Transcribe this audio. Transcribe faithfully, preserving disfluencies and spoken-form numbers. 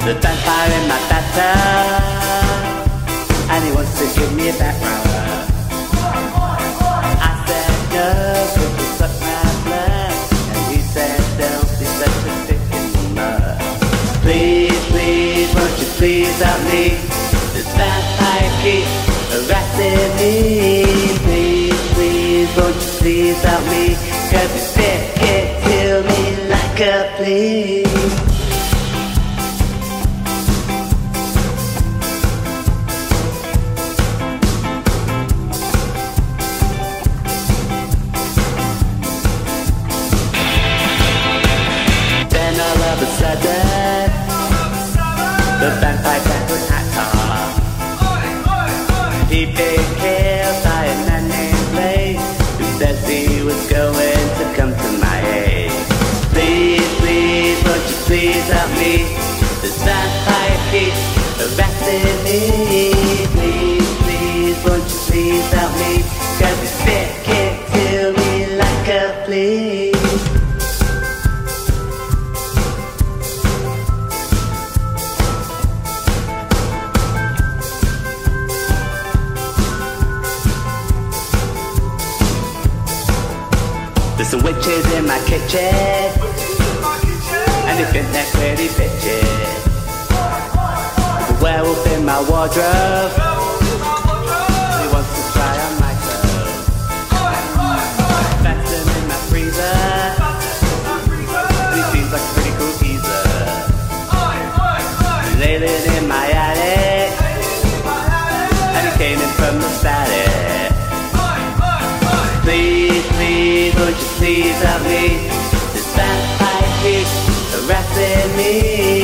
the vampire in my bathtub, and he wants to give me a back rub. I said no, could you suck my blood? And he said don't be such a stick in the mud. Please, please, won't you please help me? This vampire keeps harassing me. Please, please, won't you please help me? Cause he stick it to me like a flea. The vampire back with hat off. He been killed by a man named Blade, who says he was going to come to my aid. Please, please, won't you please help me? This vampire keeps harassing me. Please, please, won't you please help me? Cause he's sticking to me like a flea. There's some witches in my kitchen, and they think they're pretty bitches. There's a werewolf in my wardrobe, he wants to try on my clothes. Phantom in my freezer, and he seems like a pretty cool geezer. Layling in my attic, and he came in from the static. Please, please, won't you please help me? This vampire keeps harassing me.